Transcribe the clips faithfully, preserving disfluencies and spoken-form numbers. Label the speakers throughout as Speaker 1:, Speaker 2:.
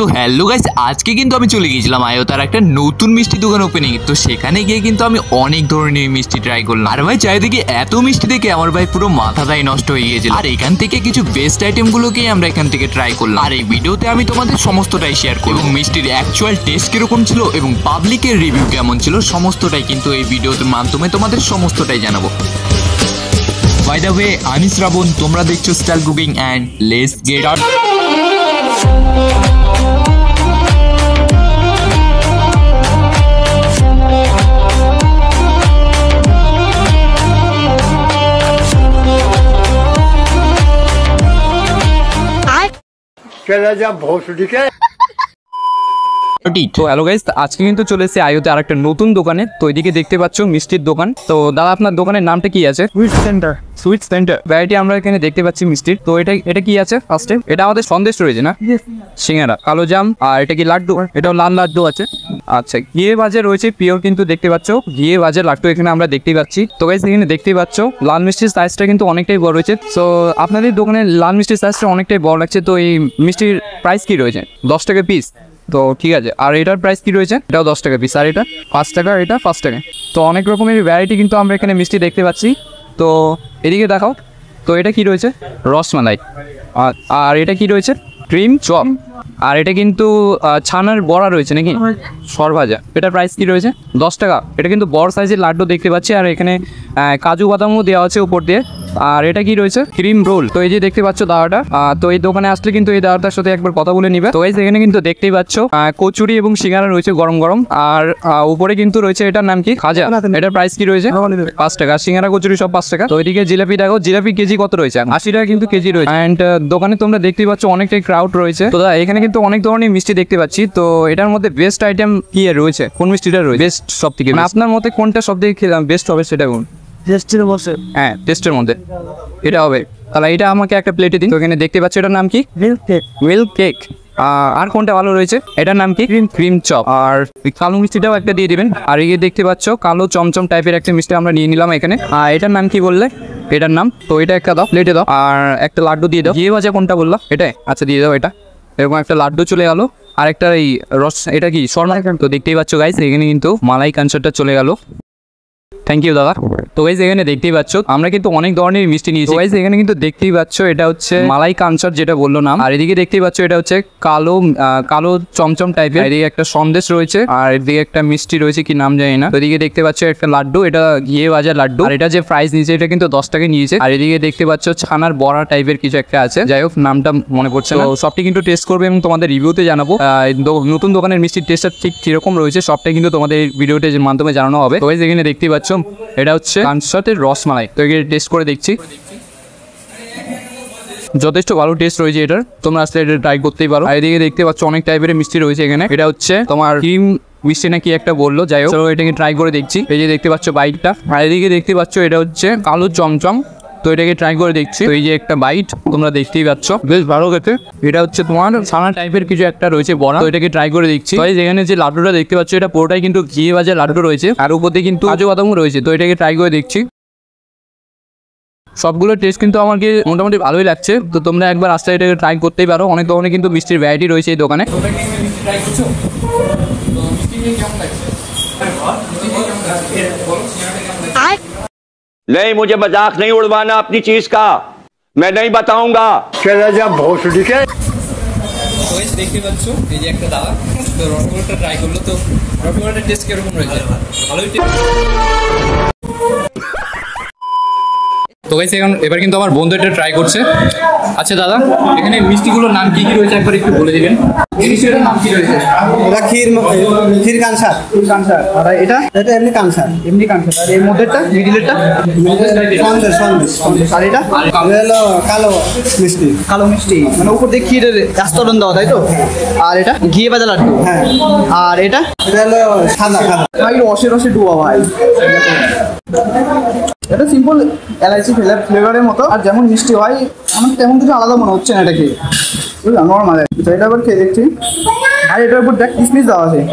Speaker 1: তো hello guys, আজকে কিন্তু আমি চলে গিয়েছিলাম আয়োতার একটা নতুন মিষ্টি দোকান ওপেনিং। তো সেখানে গিয়ে কিন্তু আমি অনেক ধরনের মিষ্টি ট্রাই করলাম। আর ভাই চারিদিকে এত মিষ্টি দেখে আমার ভাই পুরো মাথাটাই নষ্ট হয়ে গিয়েছিল। আর এখান থেকে কিছু বেস্ট আইটেমগুলোকেই আমরা এখান থেকে ট্রাই করলাম। আর এই ভিডিওতে আমি তোমাদের সমস্তটাই শেয়ার করব, এবং মিষ্টির অ্যাকচুয়াল টেস্ট কিরকম ছিল এবং পাবলিকের রিভিউ কেমন ছিল সমস্তটাই কিন্তু এই ভিডিওর মাধ্যমে তোমাদের সমস্তটাই জানাবো। বাই দ্য ওয়ে, আমি শ্রাবণ, তোমরা দেখছো style cooking and let's get out.
Speaker 2: चला जा भोसड़ी के।
Speaker 3: তো হ্যালো গাইস, আজকে কিন্তু চলে এসেছি আয়োতে আর একটা নতুন দোকানে। তো এদিকে দেখতে পাচ্ছ মিষ্টির দোকান। তো দাদা, আপনার দোকানের নামটা কি আছে?
Speaker 2: Sweet centre.
Speaker 3: Sweet centre variety আমরা এখানে দেখতে পাচ্ছি মিষ্টির। তো এটা এটা কি আছে ফার্স্টে? এটা আমাদের সন্দেশ রয়েছে না, সিঙ্গারা, কালো জাম, আর এটা কি লাড্ডু? এটাও লাল লাড্ডু আছে। আচ্ছা, ঘিয়ে ভাজা রয়েছে পিওর, কিন্তু দেখতে পাচ্ছ ঘিয়ে ভাজা লাড্ডু এখানে আমরা দেখতেই পাচ্ছি। তো গাইস এখানে দেখতেই পাচ্ছ লাল মিষ্টির সাইজটা কিন্তু অনেকটাই বড় রয়েছে। তো আপনাদের দোকানের লাল মিষ্টির সাইজটা অনেকটাই বড় লাগছে। তো এই মিষ্টির প্রাইস কি রয়েছে? দশ টাকা পিস। তো ঠিক আছে। আর এটার প্রাইস কি রয়েছে? এটাও দশ টাকা পিস। আর এটা পাঁচ টাকা, এটা পাঁচ টাকা। তো অনেক রকমের ভ্যারাইটি কিন্তু আমরা এখানে মিষ্টি দেখতে পাচ্ছি। তো এদিকে দেখাও। তো এটা কি রয়েছে? রসমালাই। আর এটা কি রয়েছে? Cream chop. আর এটা কিন্তু ছানার বড়া রয়েছে নাকি, সরভাজা। এটার প্রাইস কি রয়েছে? দশ টাকা। এটা কিন্তু বড় সাইজের লাড্ডু দেখতে পাচ্ছি। আর এখানে কাজু বাদামও দেওয়া আছে উপর দিয়ে। আর এটা কি রয়েছে? Cream roll. তো এই যে দেখতে পাচ্ছ দাদাটা, তো এই দোকানে আসলে কিন্তু এই দাদাটার সাথে একবার কথা বলে নিবে। তো এই এখানে কিন্তু দেখতেই পাচ্ছ কচুরি এবং সিঙ্গারা রয়েছে গরম গরম। আর উপরে কিন্তু রয়েছে, এটার নাম কি? খাজা। এটার প্রাইস কি রয়েছে? পাঁচ টাকা। সিঙ্গারা কচুরি সব পাঁচ টাকা। তো এদিকে জিলাপি দেখো, জিলাপি কেজি কত রয়েছে? আশি টাকা কিন্তু কেজি রয়েছে। অ্যান্ড দোকানে তোমরা দেখতেই পাচ্ছ অনেকটাই ক্রাউড রয়েছে। তো এখানে কিন্তু অনেক ধরনের মিষ্টি দেখতে পাচ্ছি। তো এটার মধ্যে বেস্ট আইটেম কি রয়েছে? কোন মিষ্টিটা রয়েছে বেস্ট সব থেকে? আপনার মতে কোনটা সব থেকে বেস্ট হবে সেটা কোন?
Speaker 2: টেস্টের বসে।
Speaker 3: হ্যাঁ, টেস্টের মধ্যে এটা হবে। তাহলে এটা আমাকে একটা প্লেটে দিন। তো এখানে দেখতে পাচ্ছ এটার নাম কি?
Speaker 2: Milk cake.
Speaker 3: Milk cake. আর কোনটা ভালো রয়েছে? এটার নাম কি? Cream cream chop. আর কালো মিষ্টিটাও একটা দিয়ে দিবেন। আর এই দেখতে পাচ্ছ কালো চমচম টাইপের একটা মিষ্টি আমরা নিয়ে নিলাম এখানে। আর এটার নাম কি বললে? এটার নাম তো এটা একটা দাও, প্লেটে দাও। আর একটা লাড্ডু দিয়ে দাও। ঘিয়ে ভাজা কোনটা বললো? এটাই। আচ্ছা, দিয়ে দাও এটা। এরকম একটা লাড্ডু চলে গেল। আর একটা এই রস, এটা কি শর্মা? তো দেখতেই পাচ্ছ গাইস এখানে কিন্তু মালাই কাঞ্চারটা চলে গেল। থ্যাংক ইউ দাদা। তো গাইস এখানে দেখতেই পাচ্ছ আমরা কিন্তু অনেক ধরনের মিষ্টি নিয়েছি। গাইস এখানে কিন্তু দেখতেই পাচ্ছ এটা হচ্ছে মালাই কাঞ্চার, যেটা বললো নাম। আর এদিকে দেখতেই পাচ্ছ এটা হচ্ছে কালো কালো চমচম টাইপের। এদিকে একটা সন্দেশ রয়েছে, আর এদিকে একটা মিষ্টি রয়েছে, কি নাম জানি না। এদিকে দেখতে পাচ্ছ একটা লাড্ডু, এটা ঘিয়ে ভাজা লাড্ডু। আর এটা যে প্রাইস নিয়েছে এটা কিন্তু দশ টাকা নিয়েছে। আর এদিকে দেখতে পাচ্ছ ছানার বড়া টাইপের কিছু একটা আছে, যাই হোক নামটা মনে পড়ছে না। সবটি কিন্তু টেস্ট করবে এবং তোমাদের রিভিউতে জানাবো নতুন দোকানের মিষ্টির টেস্টটা ঠিক কিরকম রয়েছে। সবটাই কিন্তু তোমাদের ভিডিওতে মাধ্যমে জানানো হবে। তো গাইস এখানে দেখতেই পাচ্ছ এটা হচ্ছে কাঞ্চারের রসমালাই। তো এখানে টেস্ট করে দেখছি, যথেষ্ট ভালো টেস্ট রয়েছে এটার। তোমরা আসলে এটা ট্রাই করতেই পারো। আর এদিকে দেখতে পাচ্ছ অনেক টাইপের মিষ্টি রয়েছে এখানে। এটা হচ্ছে তোমার ক্রিম মিষ্টি না কি একটা বললো, যাই হোক চলো এটাকে ট্রাই করে দেখছি। এই যে দেখতে পাচ্ছ বাইটটা। আর এদিকে দেখতে পাচ্ছ এটা হচ্ছে কালো চমচম। তো এটাকে ট্রাই করে দেখছি। তো এই যে একটা বাইট তোমরা দেখতেই পাচ্ছ, বেশ ভালো খেতে। এটা হচ্ছে তোমার ছানা টাইপের কিছু একটা রয়েছে বড়া। তো এটাকে ট্রাই করে দেখছি। তো যেখানে যে লাড্ডুটা দেখতে পাচ্ছ এটা পুরোটাই কিন্তু ঘিয়ে ভাজা লাড্ডু রয়েছে, আর উপরে কিন্তু কাজু বাদামও রয়েছে। তো এটাকে ট্রাই করে দেখছি। সবগুলো টেস্ট কিন্তু আমাকে মোটামুটি ভালোই লাগছে। তো তোমরা একবার আসতে এটাকে ট্রাই করতেই পারো। অনেক ধরনের কিন্তু মিষ্টির ভ্যারাইটি রয়েছে এই দোকানে।
Speaker 4: नहीं, मुझे मजाक नहीं उड़वाना अपनी चीज का, मैं नहीं बताऊंगा।
Speaker 2: चला जा भोसड़ी के।
Speaker 3: তো গাইস দেখতে পাচ্ছ এই যে একটা দাদা তো রসগোল্লাটা ট্রাই করলো। তো রসগোল্লাটার টেস্ট কিরকম রয়েছে? ভালোই টেস্ট। তো গাইস এখন এবার কিন্তু আমার বন্ধু এটা ট্রাই করছে। আচ্ছা দাদা, এখানে মিষ্টিগুলোর নাম কি কি রয়েছে একবার একটু বলে দিবেন। এই মিষ্টিটার নাম কি রয়েছে?
Speaker 5: এটা ক্ষীর ক্ষীর কানসার।
Speaker 3: ক্ষীর কানসার। আর এটা?
Speaker 5: এটা এমনি কানসার।
Speaker 3: এমনি কানসার। আর এর মধ্যেটা মিডিলেরটা?
Speaker 5: সন্দেশ সন্দেশ।
Speaker 3: আর এটা?
Speaker 5: হলো কালো মিষ্টি।
Speaker 3: কালো মিষ্টি মানে উপর দিয়ে ক্ষীরের আস্তরণ দেওয়া, তাই তো? আর এটা ঘিয়ে ভাজা লাড্ডু।
Speaker 5: হ্যাঁ।
Speaker 3: আর এটা?
Speaker 5: এটা হলো সাদা সাদা।
Speaker 3: ভাই রসে রসে ডুবা ভাই। এটা সিম্পল এলাইচি ফ্লেভারের মতো। আর যেমন মিষ্টি হয় আমার তেমন কিছু আলাদা মনে হচ্ছে না এটাকে, বুঝলাম নর্মাল। এটা আবার খেয়ে দেখছি। আর এটার উপর দেখ কিসমিস দেওয়া আছে।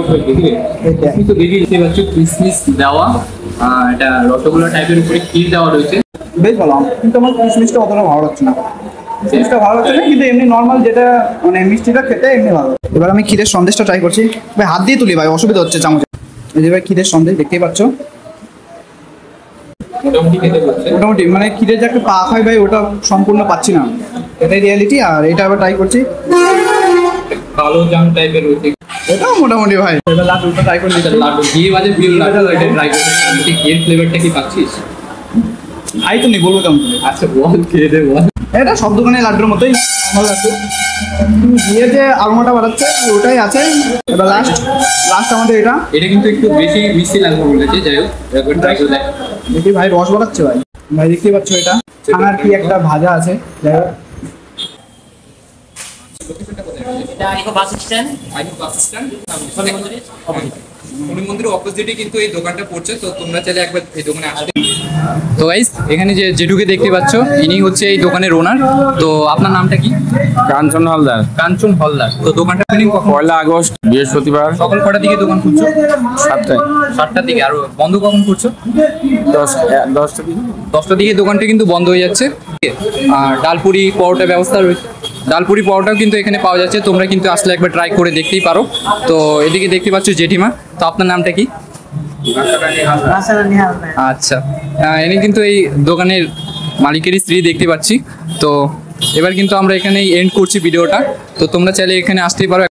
Speaker 3: কিসমিস দেওয়া, এটা রসগোল্লা টাইপের উপরে ক্ষীর দেওয়া রয়েছে, বেশ ভালো। কিন্তু আমার কিসমিসটা অতটা ভালো লাগছে না।
Speaker 6: জিনিসটা ভালো হচ্ছে না, কিন্তু এমনি নর্মাল যেটা মানে মিষ্টিটা খেতে এমনি ভালো। এবার আমি ক্ষীরের সন্দেশটা ট্রাই করছি ভাই, হাত দিয়ে তুলি ভাই, অসুবিধা হচ্ছে চামচে। এই যে ভাই ক্ষীরের সন্দেশ দেখতেই পাচ্ছ, মোটামুটি মানে ক্ষীরের যে একটা পাক হয় ভাই, ওটা সম্পূর্ণ পাচ্ছি না, এটাই রিয়ালিটি। আর এটা আবার ট্রাই করছি,
Speaker 3: কালো জাম টাইপের রয়েছে,
Speaker 6: এটাও মোটামুটি ভাই। এবার লাড্ডুটা ট্রাই করে নিচ্ছি।
Speaker 3: লাড্ডু ঘিয়ে বাজে প্রিয় লাড্ডু, এটা ট্রাই করতে ঘিয়ের ফ্লেভারটা কি পাচ্ছিস?
Speaker 6: খাই তো নি, বলবো কেমন করে।
Speaker 3: আচ্ছা বল, খেয়ে দে বল।
Speaker 6: এটা সব দোকানে লাড্ডুর মতোই নরমাল লাড্ডু, দিয়ে যে আলমাটা বাড়াচ্ছে ওটাই আছে। এবার লাস্ট লাস্ট আমাদের এটা
Speaker 3: এটা কিন্তু একটু বেশি মিষ্টি লাগবে বলেছে, যাই হোক একবার ট্রাই করে দেখ।
Speaker 6: দেখি ভাই, রস বাড়াচ্ছে ভাই। ভাই দেখতেই পাচ্ছ এটা ছানার কি একটা ভাজা আছে, যাই হোক।
Speaker 3: শনি মন্দিরের অপোজিটে কিন্তু এই দোকানটা পড়ছে, তো তোমরা চাইলে একবার এই দোকানে আসতে। তো গাইস, এখানে যে যেটুকে দেখতে পাচ্ছ ইনি হচ্ছে এই দোকানের ওনার। তো আপনার নামটা কি?
Speaker 7: কাঞ্চন হালদার।
Speaker 3: কাঞ্চন হলদার। তো দোকানটা ওপেনিং কখন?
Speaker 7: পয়লা আগস্ট বৃহস্পতিবার
Speaker 3: সকাল কটার দিকে দোকান খুলছো?
Speaker 7: সাতটায়।
Speaker 3: সাতটার দিকে। আর বন্ধ কখন করছো?
Speaker 7: দশ দশটা দিন
Speaker 3: দশটার দিকে দোকানটা কিন্তু বন্ধ হয়ে যাচ্ছে। আর ডালপুরি পরোটা ব্যবস্থা রয়েছে, ডালপুরি পরোটাও কিন্তু এখানে পাওয়া যাচ্ছে, তোমরা কিন্তু আসলে একবার ট্রাই করে দেখতেই পারো। তো এদিকে দেখতে পাচ্ছ জেঠিমা। তো আপনার নামটা কি? আচ্ছা, আহ, ইনি কিন্তু এই দোকানের মালিকেরই স্ত্রী দেখতে পাচ্ছি। তো এবার কিন্তু আমরা এখানেই এন্ড করছি ভিডিওটা। তো তোমরা চাইলে এখানে আসতেই পারো।